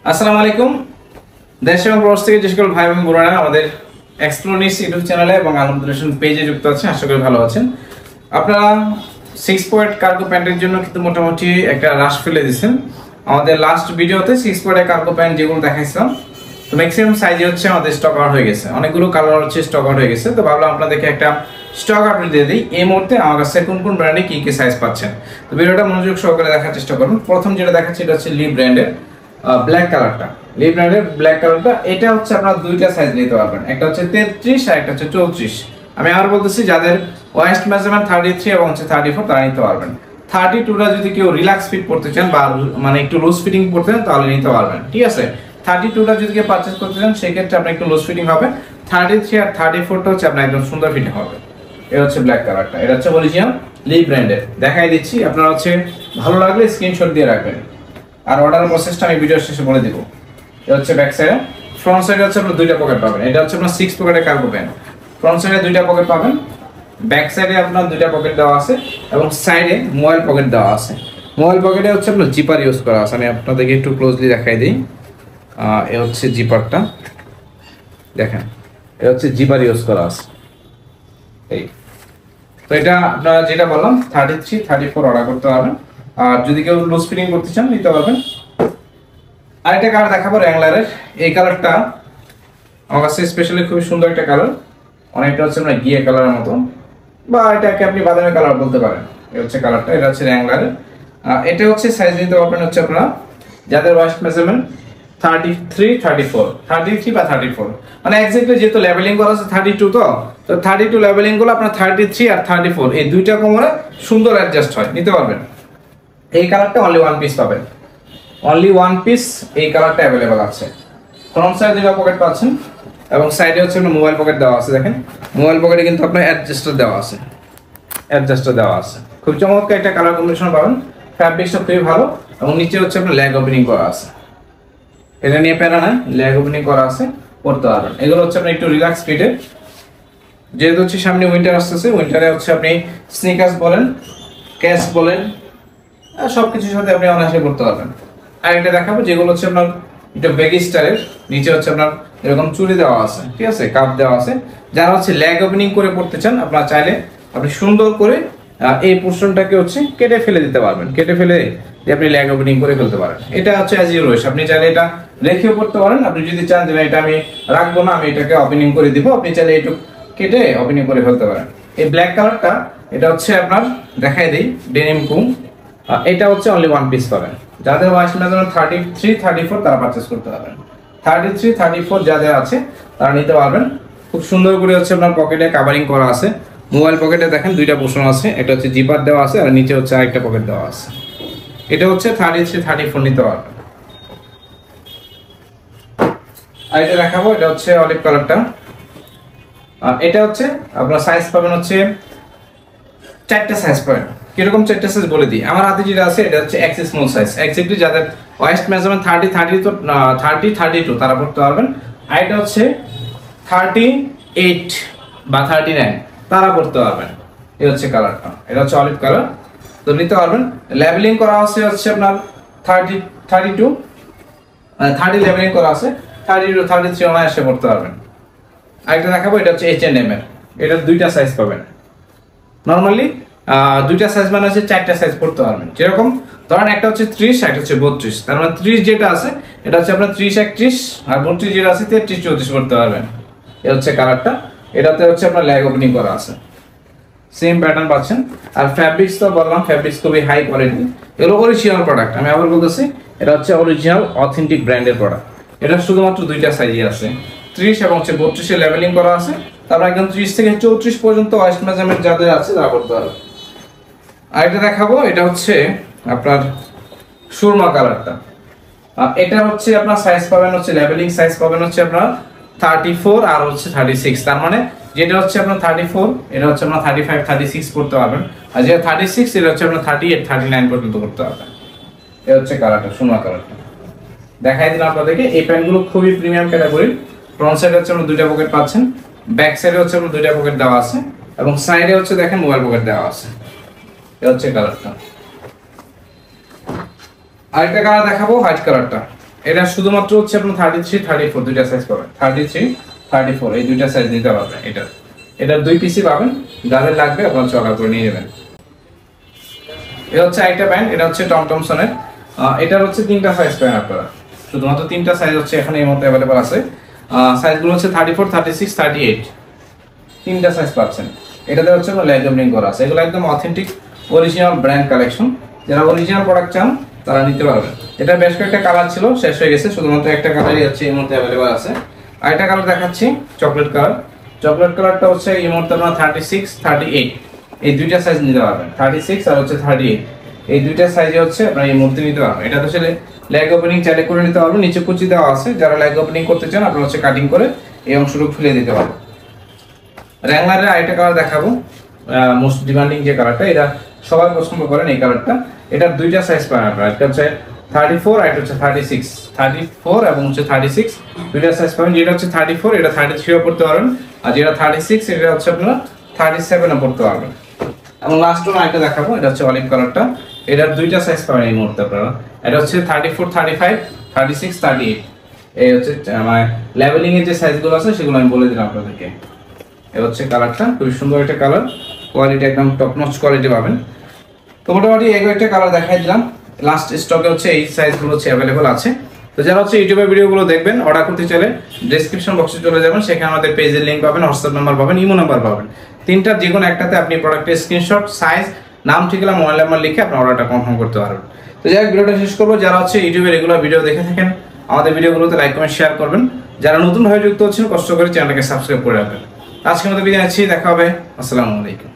আসসালামু আলাইকুম। দেশ এবং প্রবাস থেকে যে সকল ভাই এবং বোনেরা আমাদের এক্সপ্লোনিস ইউটিউব চ্যানেলে এবং আলহামদুলিল্লাহ পেজে যুক্ত আছেন, আশা করি ভালো আছেন। আপনারা 6 পয়েন্ট কার্গো প্যান্টের জন্য কিন্তু মোটামুটি একটা রাশ ফেলে দিয়েছেন। আমাদের লাস্ট ভিডিওতে 6 পয়েন্টের কার্গো প্যান্ট যেগুলো দেখাইছিলাম, তো ম্যাক্সিমাম সাইজে হচ্ছে আমাদের স্টক আউট হয়ে গেছে, অনেকগুলো কালার হচ্ছে স্টক আউট হয়ে গেছে। তো ভাবলাম আপনাদেরকে একটা স্টক আপডেট দিয়ে দিই এই মুহূর্তে আমার কাছে কোন কোন ব্র্যান্ডে কি কি সাইজ পাচ্ছেন। তো ভিডিওটা মনোযোগ সহকারে দেখার চেষ্টা করুন। প্রথম যেটা দেখাচ্ছি এটা হচ্ছে লি ব্র্যান্ডের ব্ল্যাক কালারটা। লি ব্র্যান্ডের ব্ল্যাক কালারটা, এটা হচ্ছে আপনারা দুইটা সাইজ নিতে পারবেন, একটা হচ্ছে 33 আর একটা হচ্ছে 34। আমি আবার বলতেছি, যাদের ওয়েস্ট মেজারমেন্ট 33 এবং হচ্ছে 34 তারা নিতে পারবেন। 32টা যদি কেউ রিল্যাক্স ফিট করতে চান বা মানে একটু লুজ ফিটিং করতে চান তাহলে নিতে পারবেন, ঠিক আছে। 32টা যদি কেউ পারচেজ করতে চান সেক্ষেত্রে আপনার একটু লুজ ফিটিং হবে। 33 আর 34টা হচ্ছে আপনার একদম সুন্দর ফিটিং হবে। এটা হচ্ছে ব্ল্যাক কালারটা, এটা হচ্ছে অরিজিনাল লি ব্র্যান্ডের। দেখাই দিচ্ছি, আপনারা হচ্ছে ভালো লাগলে স্ক্রিনশট দিয়ে রাখবেন আর অর্ডার প্রসেসটা আমি ভিডিও শেষে বলে দিব। এটা হচ্ছে ব্যাক সাইডে। ফ্রন্ট সাইডে হচ্ছে আপনার দুইটা পকেট পাবেন, এটা হচ্ছে আপনার 6 পকেটের কার্গো প্যান্ট। ফ্রন্ট সাইডে দুইটা পকেট পাবেন, ব্যাক সাইডে আপনার দুইটা পকেট দেওয়া আছে এবং সাইডে মোবাইল পকেট দেওয়া আছে। মোবাইল পকেটে হচ্ছে আপনার জিপার ইউজ করা আছে। আমি আপনাদেরকে একটু ক্লোজলি দেখাই দিই। এ হচ্ছে জিপারটা, দেখেন এটা হচ্ছে জিপার ইউজ করা আছে। এই তো এটা আপনারা যেটা বললাম 33 34 অর্ডার করতে পারবেন, আর যদি কেউ লুজ ফিটিং করতে চান নিতে পারবেন। আরেকটা কালার দেখাবো র্যাংলারের। এই কালারটা আমার কাছে স্পেশালি খুবই সুন্দর একটা কালার, অনেকটা হচ্ছে আপনার গিয়ে কালারের মতো, বা এটাকে আপনি বাদামি কালার বলতে পারেন। এটা হচ্ছে কালারটা, এটা হচ্ছে র্যাংলারের। এটা হচ্ছে সাইজ নিতে পারবেন হচ্ছে আপনারা যাদের ওয়েস্ট মেজারমেন্ট 33 34 বা 34, মানে এক্স্যাক্টলি যেহেতু লেভেলিং করা আছে 32, তো 32 লেভেলিং গুলো আপনার 33 আর 34 এই দুইটা কোমরে সুন্দর অ্যাডজাস্ট হয়, নিতে পারবেন। এই কালারটা অনলি ওয়ান পিস পাবেন, অনলি ওয়ান পিস এই কালারটা অ্যাভেলেবল আছে। ফ্রন্ট সাইডে দুটো পকেট পাচ্ছেন এবং সাইডে হচ্ছে আপনার মোবাইল পকেট দেওয়া আছে। দেখেন মোবাইল পকেটে কিন্তু আপনার অ্যাডজাস্টার দেওয়া আছে, খুব চমৎকার একটা কালার কম্বিনেশন পাবেন। ফ্যাব্রিকটা খুবই ভালো এবং নিচে হচ্ছে আপনার লেগ ওপেনিং করা আছে। এটা নিয়ে প্যারা নাই, লেগ ওপেনিং করা আছে, পড়তে পারবেন। এগুলো হচ্ছে আপনি একটু রিল্যাক্স ফিটের, যেহেতু হচ্ছে সামনে উইন্টার আসতেছে, উইন্টারে হচ্ছে আপনি স্নিকার্স বলেন, ক্যাশ বলেন, সবকিছুর সাথে আপনি অনায়াসে করতে পারবেন। আর একটা দেখাবো যেগুলো হচ্ছে আপনার একটু বেগি স্টাইলের, নিচে হচ্ছে আপনার এরকম চুড়ি দেওয়া আছে, ঠিক আছে, কাপ দেওয়া আছে। যারা হচ্ছে লেগ ওপেনিং করে পড়তে চান আপনারা চাইলে আপনি সুন্দর করে এই পোর্শনটাকে হচ্ছে কেটে ফেলে দিতে পারবেন, কেটে ফেলে যে আপনি লেগ ওপেনিং করে ফেলতে পারেন। এটা হচ্ছে অ্যাজ ইউর উইশ, আপনি চাইলে এটা রেখেও পড়তে পারেন। আপনি যদি চান যে এটা আমি রাখবো না, আমি এটাকে ওপেনিং করে দিব, আপনি চাইলে একটু কেটে ওপেনিং করে ফেলতে পারেন। এই ব্ল্যাক কালারটা, এটা হচ্ছে আপনার দেখাই দিই ডেনিম কুম। এটা হচ্ছে অনলি ওয়ান পিস পাবেন। যাদের ওয়েস্ট মেজারমেন্ট 33 34 তারা পারচেজ করতে পারবেন। 33 34 যাদের আছে তারা নিতে পারবেন। খুব সুন্দর করে হচ্ছে আপনার পকেটে কাভারিং করা আছে। মোবাইল পকেটে দেখেন দুইটা পোর্শন আছে, একটা হচ্ছে জিপার দেওয়া আছে আর নিচে হচ্ছে আরেকটা পকেট দেওয়া আছে। এটা হচ্ছে 33 34 নিতে পারবেন। আর এটা দেখাবো, এটা হচ্ছে অলিভ কালারটা। এটা হচ্ছে আপনার সাইজ পাবেন হচ্ছে 4টা সাইজ পাবেন। কিরকম 4টা সাইজ বলে দিই। আমার হাতে যেটা আছে এটা হচ্ছে এক্স স্মল সাইজ। এক্স্যাক্টলি যাদের ওয়েস্ট মেজারমেন্ট 30 32 তারা পড়তে পারবেন। আর এটা হচ্ছে 38 বা 39 তারা পড়তে পারবেন। এই হচ্ছে কালারটা, এটা হচ্ছে অলিভ কালার, তো নিতে পারবেন। লেবেলিং করা আছে হচ্ছে আপনার 32 30 লেবেলিং করা আছে, 32 33 অনায়াসে পড়তে পারবেন। আরেকটা দেখাবো, এটা হচ্ছে H&M এর। এটা দুইটা সাইজ পাবেন। নরমালি দুইটা সাইজ মানে হচ্ছে 4টা সাইজ পড়তে পারবেন। যেরকম ধরেন একটা হচ্ছে 30 একটা হচ্ছে 32, তার মানে 30 যেটা আছে এটা হচ্ছে আপনার 30 31, আর 32 যেটা আছে 33 34 পড়তে পারবেন। এই হচ্ছে কালারটা, এটাতে হচ্ছে আপনার লেগ ওপেনিং করা আছে, সেম প্যাটার্ন পাচ্ছেন। আর ফ্যাব্রিক্স তো বললাম, ফ্যাব্রিক্স খুবই হাই কোয়ালিটি, এগুলো অরিজিনাল প্রোডাক্ট। আমি আবার বলতেছি এটা হচ্ছে অরিজিনাল অথেন্টিক ব্র্যান্ডের প্রোডাক্ট। এটা শুধুমাত্র দুইটা সাইজই আছে, 30 এবং হচ্ছে 32 এ লেভেলিং করা আছে। তারপর একদম 30 থেকে 34 পর্যন্ত ওয়েস্ট মেজারমেন্ট যাদের আছে তারা করতে পারবে। আরেকটা দেখাবো, এটা হচ্ছে আপনার সুরমা কালারটা। এটা হচ্ছে আপনার সাইজ পাবেন হচ্ছে লেভেলিং সাইজ পাবেন হচ্ছে আপনার 34 আর হচ্ছে 36, তার মানে যেটা হচ্ছে আপনার 34 এটা হচ্ছে আপনার 35 36 করতে পারবেন, আর যেটা 36 এটা হচ্ছে আপনার 38 39 পর্যন্ত করতে পারবেন। এটা হচ্ছে কালারটা, সুরমা কালারটা দেখাই দিলাম আপনাদেরকে। এই প্যান্টগুলো খুবই প্রিমিয়াম ক্যাটাগরির। ফ্রন্ট সাইডে হচ্ছে আপনার দুইটা পকেট পাচ্ছেন, ব্যাক সাইডে হচ্ছে আপনার দুইটা পকেট দেওয়া আছে এবং সাইডে হচ্ছে দেখেন মোবাইল পকেট দেওয়া আছে। এটা হচ্ছে কালারটা। আরেকটা কালার দেখাবো, হোয়াইট কালারটা। এটা শুধুমাত্র হচ্ছে আপনার 33 34 দুইটা সাইজ পাবেন, 33 34 এই দুইটা সাইজ নিতে পারবেন। এটার 2 পিসই পাবেন, যাদের লাগবে আপনারা চলা করে নিয়ে নেবেন। এটা হচ্ছে একটা প্যান্ট, এটা হচ্ছে টমটমসনের, এটার হচ্ছে 3টা সাইজ পাবেন আপনারা, শুধুমাত্র 3টা সাইজ হচ্ছে এখানে এই মধ্যে অ্যাভেলেবল আছে। সাইজগুলো হচ্ছে 34 36 38, 3টা সাইজ পাচ্ছেন। এটাতে হচ্ছে লেগ ওপেনিং করা আছে, এগুলো একদম অথেন্টিক অরিজিনাল ব্র্যান্ড কালেকশন, যারা অরিজিনাল প্রোডাক্ট চান তারা নিতে পারবেন। এটা বেশ কয়েকটা কালার ছিল, শেষ হয়ে গেছে, শুধুমাত্র একটা কালারই হচ্ছে এর মধ্যে অ্যাভেলেবল আছে। আরেকটা কালার দেখাচ্ছি, চকলেট কালার। চকলেট কালারটা হচ্ছে এই মুহূর্তে আপনার 36 38 এই দুইটা সাইজ নিতে পারবেন, 36 আর হচ্ছে 38 এই দুইটা সাইজে হচ্ছে আপনারা এই মুহূর্তে নিতে পারবেন। এটা তো আসলে লেগ ওপেনিং চাইলে করে নিতে পারবেন, নিচে কুচি দেওয়া আছে, যারা লেগ ওপেনিং করতে চান আপনারা হচ্ছে কাটিং করে এই অংশটুকু ফেলে দিতে পারবেন। র্যাংলারের আরেকটা কালার দেখাবো, মোস্ট ডিমান্ডিং যে কালারটা, এটা সবাই পছন্দ করেন এই কালারটা। এটার 2টা সাইজ পাবেন আপনারা, একটা হচ্ছে 34 আর একটা হচ্ছে 36, 34 এবং হচ্ছে 36 দুইটা সাইজ পাবেন। যেটা হচ্ছে 34 এটা 33 পড়তে পারবেন, আর যেটা 36 এটা হচ্ছে আপনারা 37 পড়তে পারবেন। এবং লাস্ট ওয়ান আরেকটা দেখাবো, এটা হচ্ছে অলিভ কালারটা, এটার 2টা সাইজ পাবেন এই মুহূর্তে আপনারা। এটা হচ্ছে 34 35 36 38 এই হচ্ছে মানে লেভেলিং এর যে সাইজগুলো আছে সেগুলো আমি বলে দিলাম আপনাদেরকে। এই হচ্ছে কালারটা, খুবই সুন্দর একটা কালার, কোয়ালিটি একদম টপ নচ কোয়ালিটি পাবেন। তো মোটামুটি এই একটা কালার দেখাই দিলাম, লাস্ট স্টকে হচ্ছে এই সাইজগুলো হচ্ছে অ্যাভেলেবল আছে। তো যারা হচ্ছে ইউটিউবে ভিডিওগুলো দেখবেন, অর্ডার করতে চাইলে ডেসক্রিপশন বক্সে চলে যাবেন, সেখানে আমাদের পেজের লিংক পাবেন, হোয়াটসঅ্যাপ নাম্বার পাবেন, ইমো নাম্বার পাবেন। 3টার যে কোনো একটাতে আপনি প্রোডাক্টের স্ক্রিনশট, সাইজ, নাম, ঠিকানা, মোবাইল নাম্বার লিখে আপনি অর্ডারটা কনফার্ম করতে পারবেন। তো যাই হোক, ভিডিওটা শেষ করবো। যারা হচ্ছে ইউটিউবে রেগুলার ভিডিও দেখে থাকেন, আমাদের ভিডিওগুলোতে লাইক কমেন্ট শেয়ার করবেন। যারা নতুন ভাবে যুক্ত হচ্ছেন, কষ্ট করে চ্যানেলটাকে সাবস্ক্রাইব করে রাখবেন। আজকের মতো বিদায় নিচ্ছি, দেখা হবে, আসসালামু আলাইকুম।